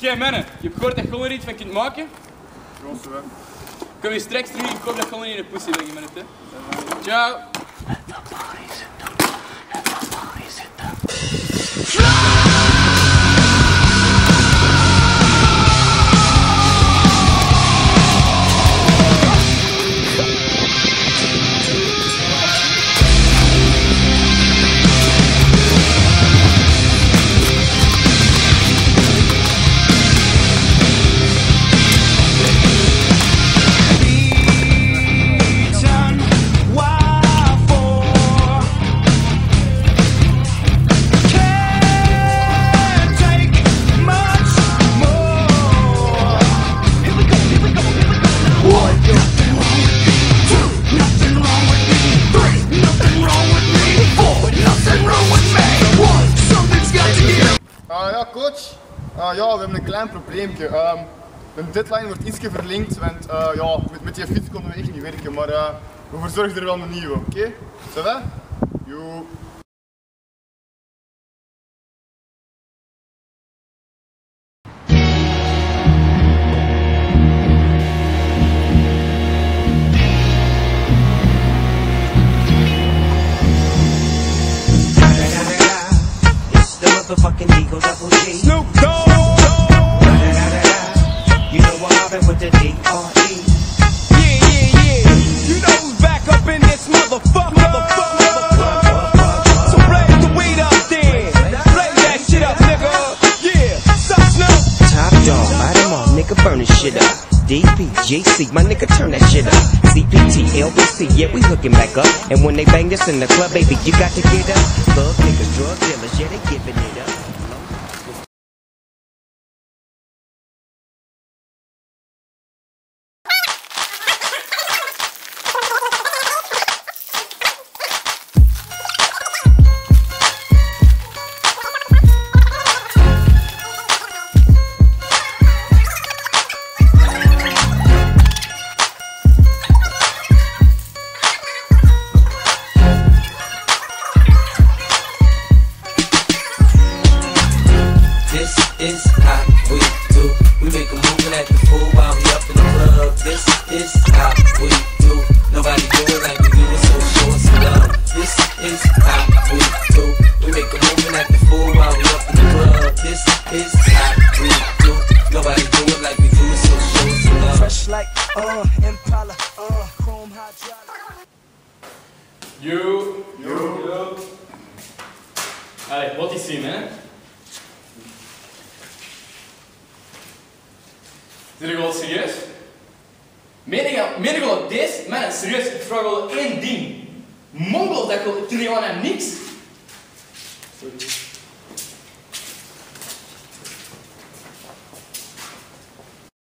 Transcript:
Oké, mannen, je hebt gehoord dat je er iets van kunt maken? Groot zo, hè. Kom je straks terug, ik hoop dat je in een pussy bent, man. Ciao! Ja, coach. Ja, we hebben een klein probleempje. De deadline wordt ietsje verlengd, want ja, met die fiets konden we echt niet werken, maar we verzorgen er wel een nieuwe, oké? Ça va? Yo. Motherfucking Eagle Double G. Snoop Dogg. You know I'm mobbing with the D.R.E. Yeah. You know who's back up in this motherfucker. So blaze the weed up then. Blaze that shit up, nigga. Yeah. Sup, Snoop? Top dog, light 'em all, nigga, burn this shit up. DPGC, my nigga, turn that shit up. CPT, LBC, yeah, we hooking back up. And when they bang this in the club, baby, you got to get up. Thug niggas, drug dealers, yeah, they giving it up. Is how we do. We make a move and act the fool while we up in the club. This is how we do. Nobody do it like we do it, so show us some love. This is how we do. We make a move and act the fool while we up in the club. This is how we do. Nobody do it like we do it, so show us some love. Fresh like Impala, chrome hydraulic. Yo. Allee, wat is zien, hè? Zijn jullie wel serieus? Meen je wel deze? Man, serieus, ik vraag wel één ding. Mongol, dat jullie gewoon aan niks? Sorry.